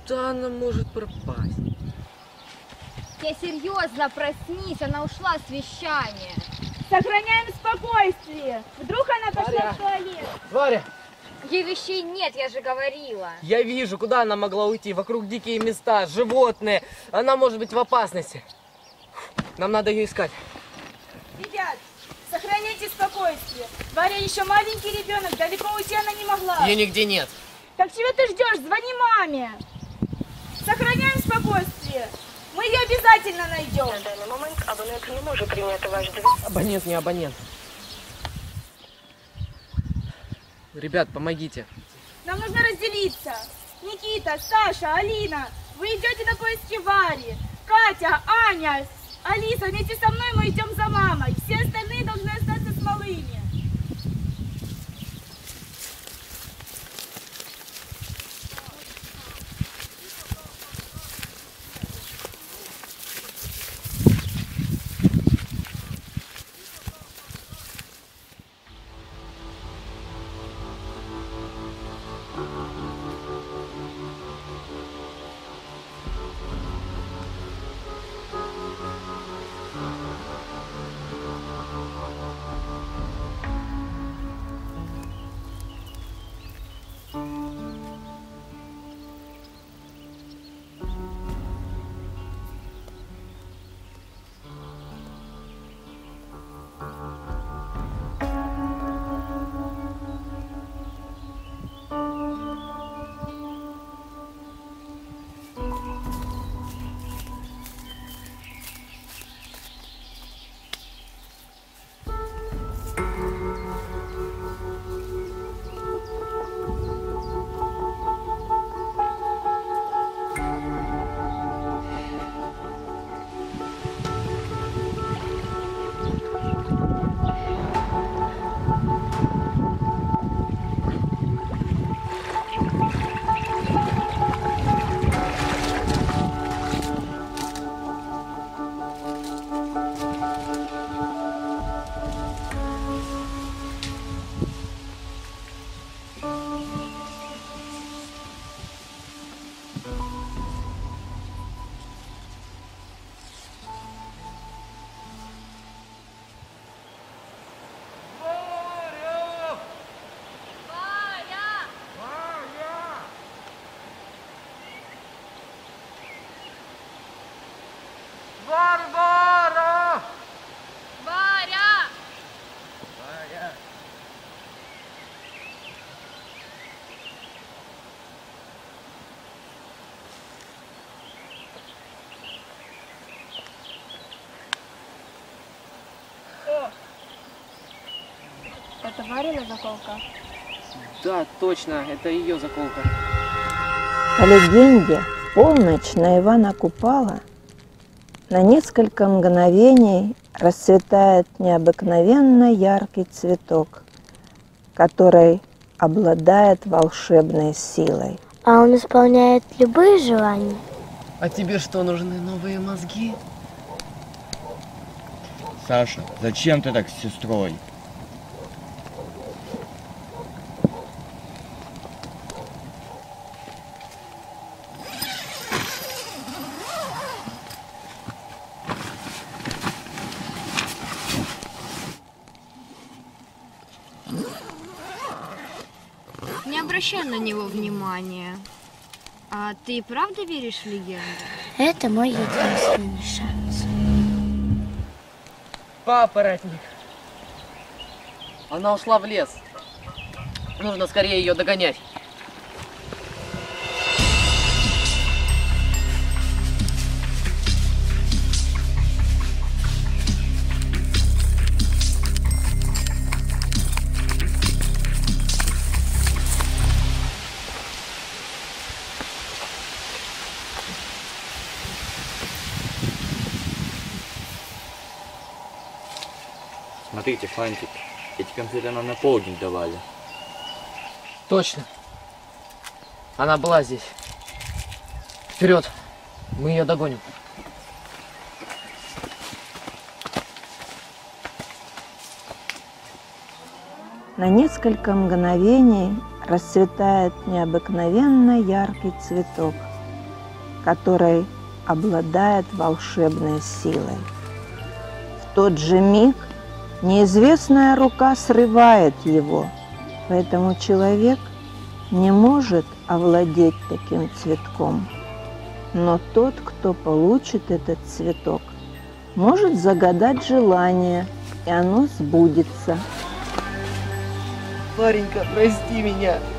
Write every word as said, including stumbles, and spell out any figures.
Куда она может пропасть? Я серьезно, проснись, она ушла с вещания. Сохраняем спокойствие. Вдруг она пошла Варя. в туалет. Варя! Ей вещей нет, я же говорила. Я вижу, куда она могла уйти. Вокруг дикие места, животные. Она может быть в опасности. Нам надо ее искать. Ребят, сохраняйте спокойствие. Варя еще маленький ребенок, далеко уйти она не могла. Ее нигде нет. Так чего ты ждешь? Звони маме. Сохраняем спокойствие. Мы ее обязательно найдем. На данный момент абонент не может принять ваш звонок. Абонент не абонент. Ребят, помогите. Нам нужно разделиться. Никита, Саша, Алина, вы идете на поиски Вари. Катя, Аня, Алиса, вместе со мной мы идем за мамой. Все остальные должны остаться с малыми. Варвара! Варя! Варя! Это Варина заколка? Да, точно, это ее заколка. По легенде, в полночь на Ивана Купала на несколько мгновений расцветает необыкновенно яркий цветок, который обладает волшебной силой. А он исполняет любые желания? А тебе что, нужны новые мозги? Саша, зачем ты так с сестрой? Не обращай на него внимания. А ты правда веришь в легенду? Это мой единственный шанс. Папоротник. Она ушла в лес. Нужно скорее ее догонять. Смотрите, Фантик, эти конфеты нам на полдень давали. Точно. Она была здесь. Вперед. Мы ее догоним. На несколько мгновений расцветает необыкновенно яркий цветок, который обладает волшебной силой. В тот же миг неизвестная рука срывает его, поэтому человек не может овладеть таким цветком. Но тот, кто получит этот цветок, может загадать желание, и оно сбудется. Варенька, прости меня.